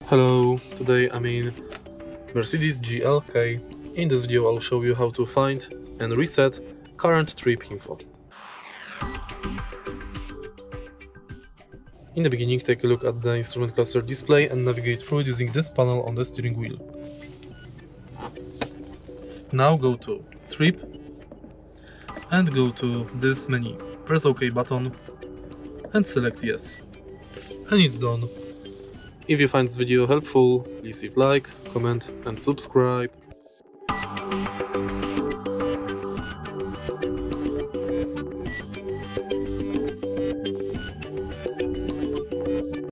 Hello, today I'm in Mercedes GLK. In this video I'll show you how to find and reset current trip info. In the beginning, take a look at the instrument cluster display and navigate through it using this panel on the steering wheel. Now go to Trip and go to this menu. Press OK button and select Yes. And it's done. If you find this video helpful, please leave like, comment and subscribe.